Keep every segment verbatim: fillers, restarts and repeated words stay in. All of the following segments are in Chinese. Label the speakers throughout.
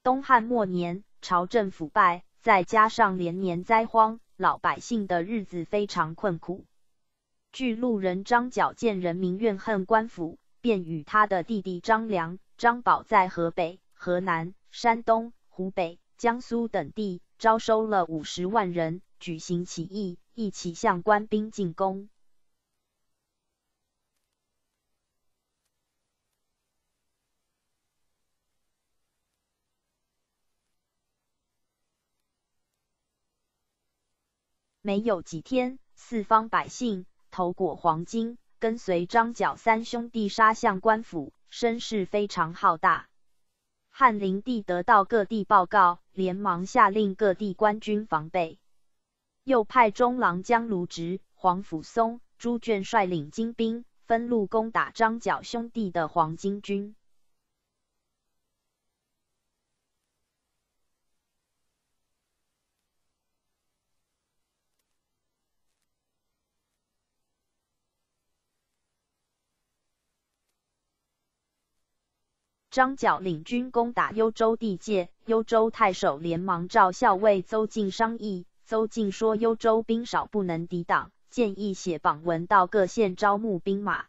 Speaker 1: 东汉末年，朝政腐败，再加上连年灾荒，老百姓的日子非常困苦。据路人张角见人民怨恨官府，便与他的弟弟张良、张宝在河北、河南、山东、湖北、江苏等地招收了五十万人，举行起义，一起向官兵进攻。没有几天，四方百姓头裹黄金，跟随张角三兄弟杀向官府，声势非常浩大。汉灵帝得到各地报告，连忙下令各地官军防备，又派中郎将卢植、黄甫松、朱眷率领精兵，分路攻打张角兄弟的黄巾军。张角领军攻打幽州地界，幽州太守连忙召校尉邹靖商议。邹靖说幽州兵少不能抵挡，建议写榜文到各县招募兵马。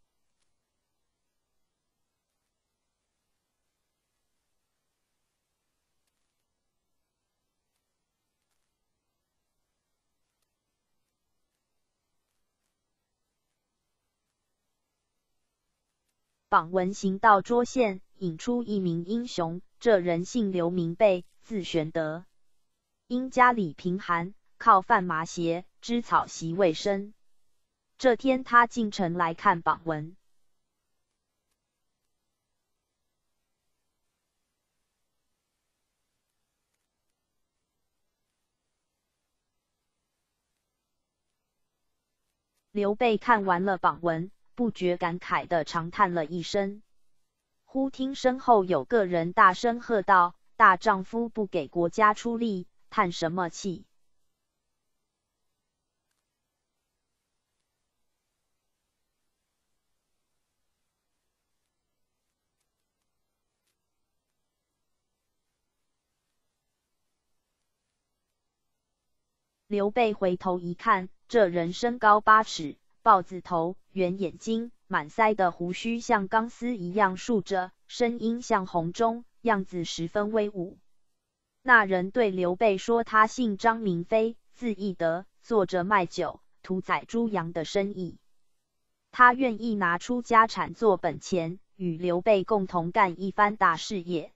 Speaker 1: 榜文行到涿县，引出一名英雄，这人姓刘，名备，字玄德。因家里贫寒，靠贩麻鞋、织草席为生。这天他进城来看榜文。刘备看完了榜文，不觉感慨地长叹了一声。忽听身后有个人大声喝道：“大丈夫不给国家出力，叹什么气？”刘备回头一看，这人身高八尺，豹子头，圆眼睛，满腮的胡须像钢丝一样竖着，声音像洪钟，样子十分威武。那人对刘备说，他姓张，名飞，字翼德，做着卖酒、屠宰猪羊的生意。他愿意拿出家产做本钱，与刘备共同干一番大事业。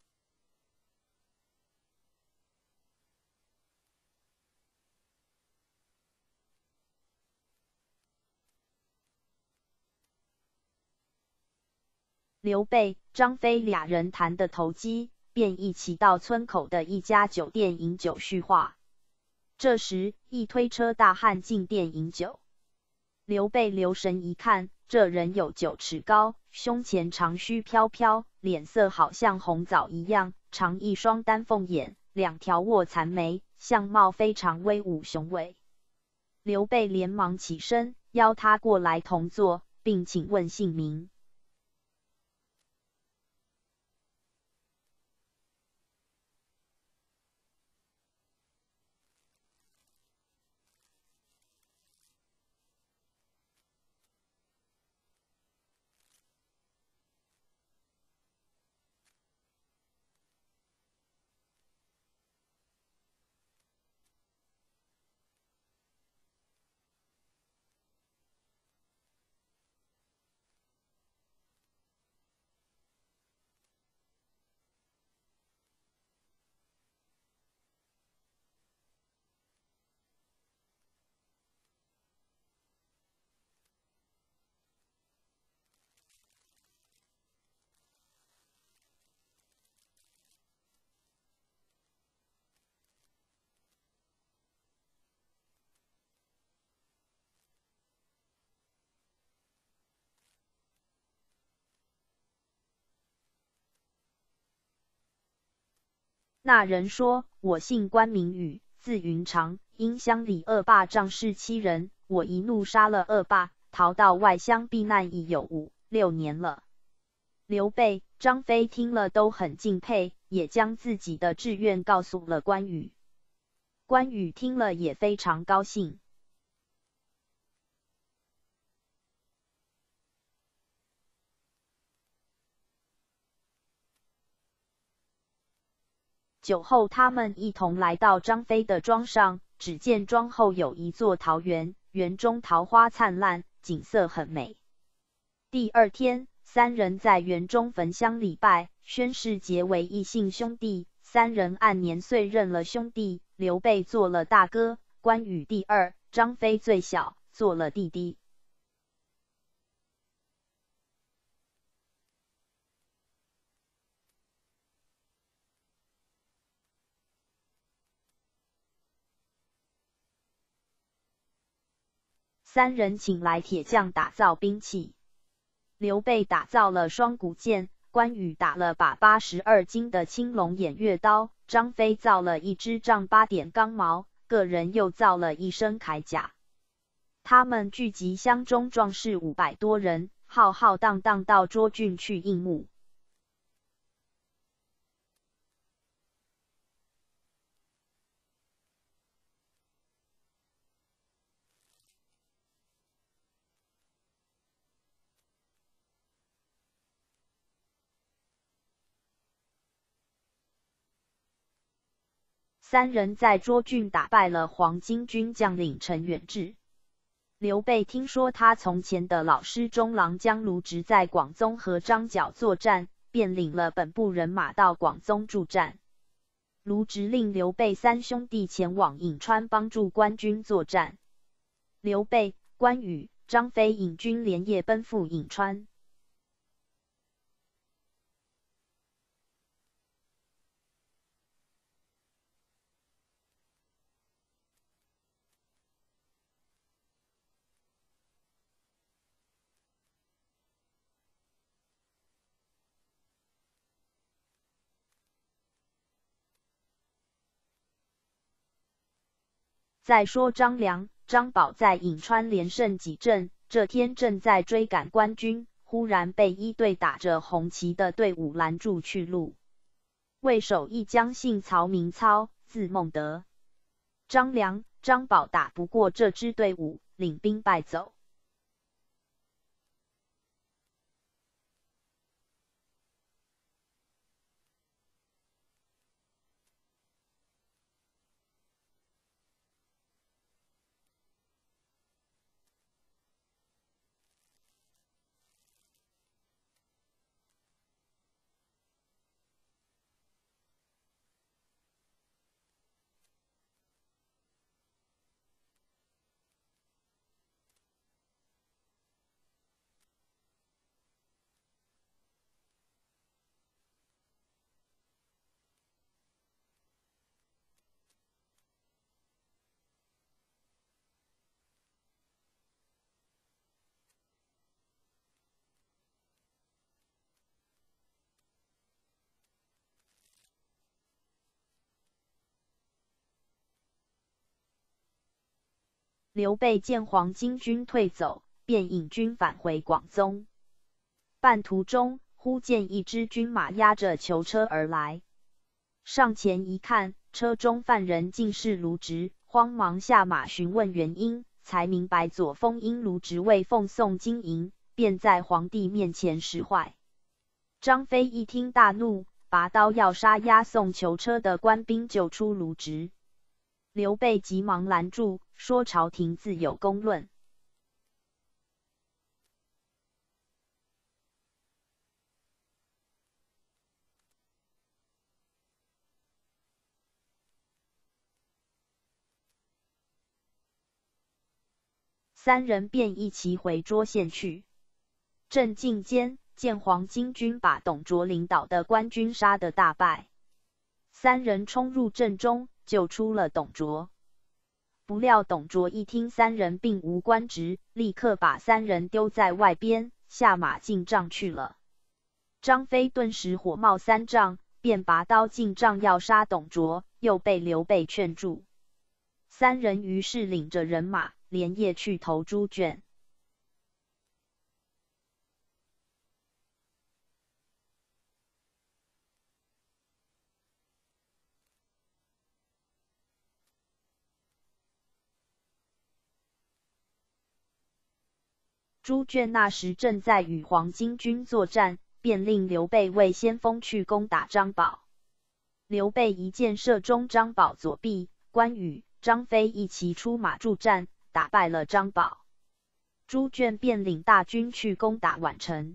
Speaker 1: 刘备、张飞俩人谈得投机，便一起到村口的一家酒店饮酒叙话。这时，一推车大汉进店饮酒。刘备留神一看，这人有九尺高，胸前长须飘飘，脸色好像红枣一样，长一双丹凤眼，两条卧蚕眉，相貌非常威武雄伟。刘备连忙起身，邀他过来同坐，并请问姓名。那人说，我姓关名羽，字云长，因乡里恶霸仗势欺人，我一怒杀了恶霸，逃到外乡避难已有五六年了。刘备、张飞听了都很敬佩， 也将自己的志愿告诉了关羽。关羽听了也非常高兴。酒后，他们一同来到张飞的庄上，只见庄后有一座桃园，园中桃花灿烂，景色很美。第二天，三人在园中焚香礼拜，宣誓结为异姓兄弟。三人按年岁认了兄弟，刘备做了大哥，关羽第二，张飞最小，做了弟弟。三人请来铁匠打造兵器，刘备打造了双股剑，关羽打了把八十二斤的青龙偃月刀，张飞造了一支丈八点钢矛，个人又造了一身铠甲。他们聚集乡中壮士五百多人，浩浩荡荡到涿郡去应募。三人在涿郡打败了黄巾军将领陈远志。刘备听说他从前的老师中郎将卢植在广宗和张角作战，便领了本部人马到广宗助战。卢植令刘备三兄弟前往颍川帮助关军作战。刘备、关羽、张飞引军连夜奔赴颍川。再说张良、张宝在颍川连胜几阵，这天正在追赶关军，忽然被一队打着红旗的队伍拦住去路。为首一将姓曹，名操，字孟德。张良、张宝打不过这支队伍，领兵败走。刘备见黄巾军退走，便引军返回广宗。半途中，忽见一支军马押着囚车而来。上前一看，车中犯人竟是卢植，慌忙下马询问原因，才明白左峰因卢植为奉送金银，便在皇帝面前使坏。张飞一听大怒，拔刀要杀押送囚车的官兵，救出卢植。刘备急忙拦住，说朝廷自有公论。三人便一齐回涿县去。正进间，见黄巾军把董卓领导的官军杀得大败，三人冲入阵中，救出了董卓。不料董卓一听三人并无官职，立刻把三人丢在外边，下马进帐去了。张飞顿时火冒三丈，便拔刀进帐要杀董卓，又被刘备劝住。三人于是领着人马，连夜去投猪圈。 朱眷那时正在与黄巾军作战，便令刘备为先锋去攻打张宝。刘备一箭射中张宝左臂，关羽、张飞一齐出马助战，打败了张宝。朱眷便领大军去攻打宛城。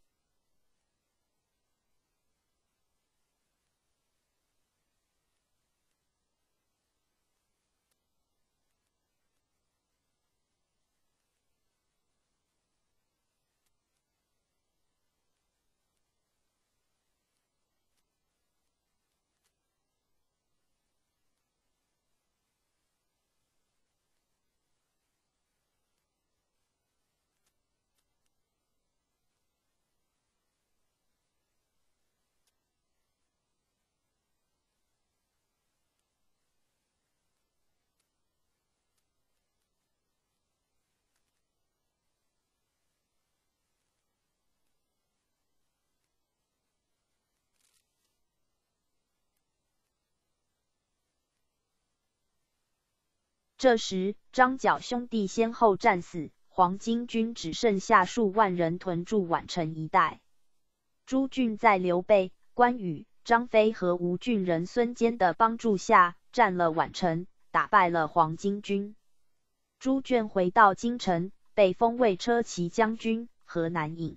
Speaker 1: 这时，张角兄弟先后战死，黄巾军只剩下数万人屯驻宛城一带。朱俊在刘备、关羽、张飞和吴郡人孙坚的帮助下，占了宛城，打败了黄巾军。朱眷回到京城，被封为车骑将军、河南尹。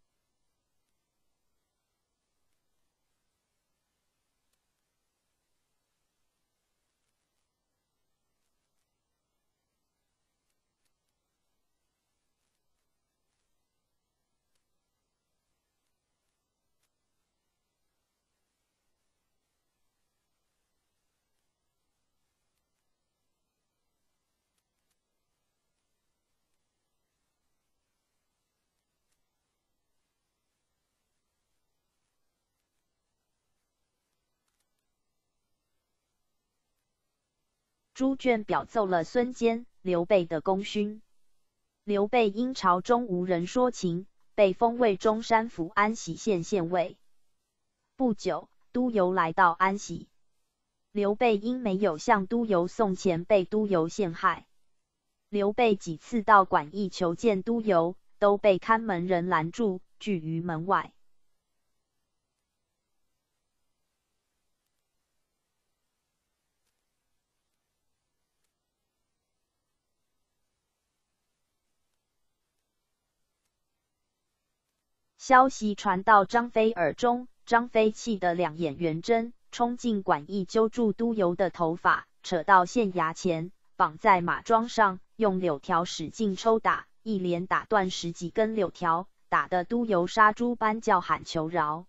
Speaker 1: 朱眷表奏了孙坚、刘备的功勋。刘备因朝中无人说情，被封为中山府安喜县县尉。不久，督邮来到安喜。刘备因没有向督邮送钱，被督邮陷害。刘备几次到馆驿求见督邮，都被看门人拦住，拒于门外。消息传到张飞耳中，张飞气得两眼圆睁，冲进馆驿揪住督邮的头发，扯到县衙前，绑在马桩上，用柳条使劲抽打，一连打断十几根柳条，打得督邮杀猪般叫喊求饶。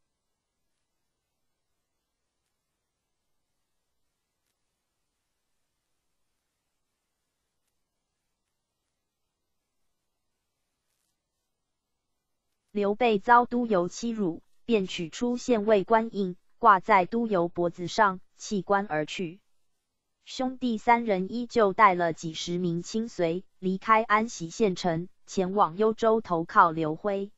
Speaker 1: 刘备遭督邮欺辱，便取出县尉官印，挂在督邮脖子上，弃官而去。兄弟三人依旧带了几十名亲随，离开安喜县城，前往幽州投靠刘辉。